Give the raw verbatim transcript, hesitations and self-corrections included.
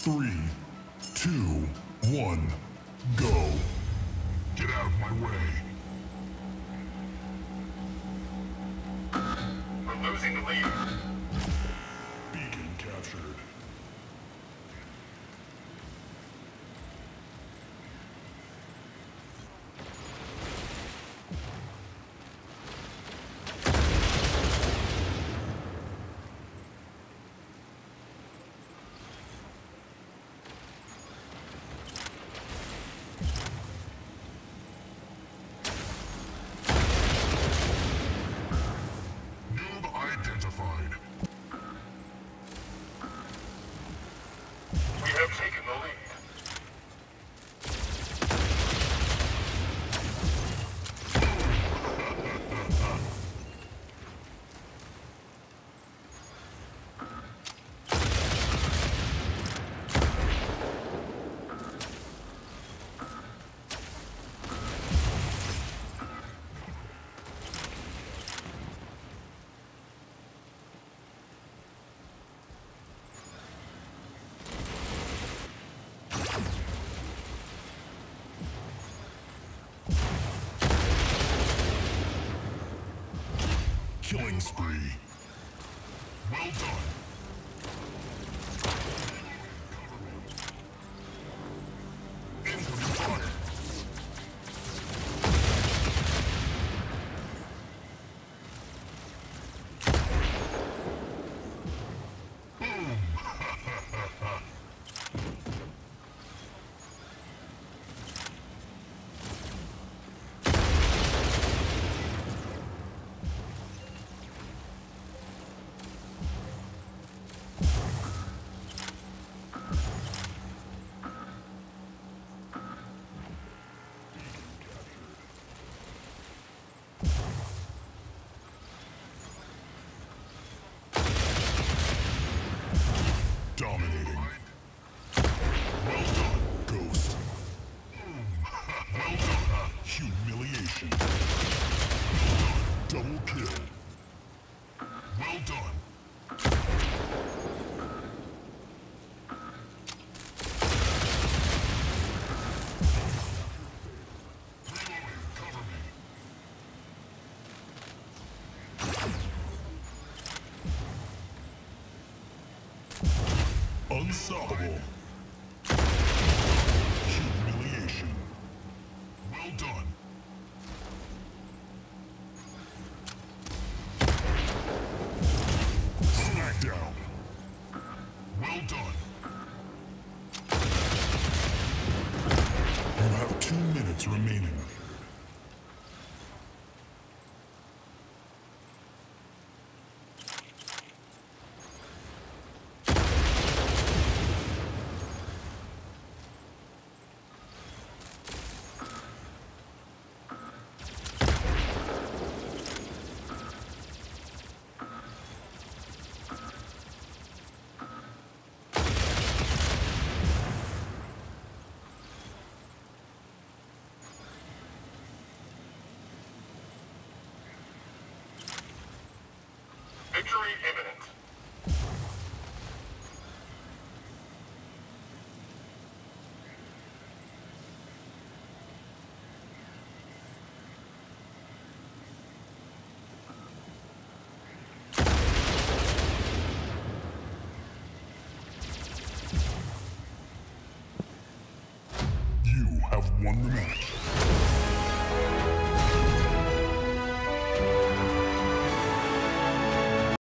Three, two, one, go. Get out of my way. We're losing the lead. Beacon captured. Identified. We have taken the lead. Killing spree. Well done. Incoming fire. Boom. Dominating. Well done, Ghost. Well done. Humiliation. Well done. Double kill. Well done. Reloading. Cover me. Unstoppable. Humiliation. Well done. Smackdown. Well done. You have two minutes remaining. Victory imminent. You have won the match.